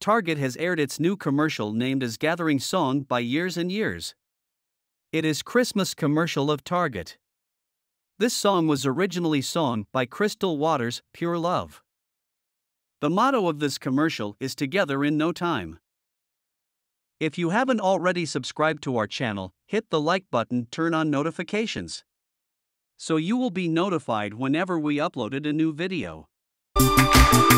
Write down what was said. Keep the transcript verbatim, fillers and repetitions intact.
Target has aired its new commercial named as Gathering Song by Years and Years. It is Christmas commercial of Target. This song was originally sung by Crystal Waters, Pure Love. The motto of this commercial is Together in No Time. If you haven't already subscribed to our channel, hit the like button, turn on notifications, so you will be notified whenever we uploaded a new video.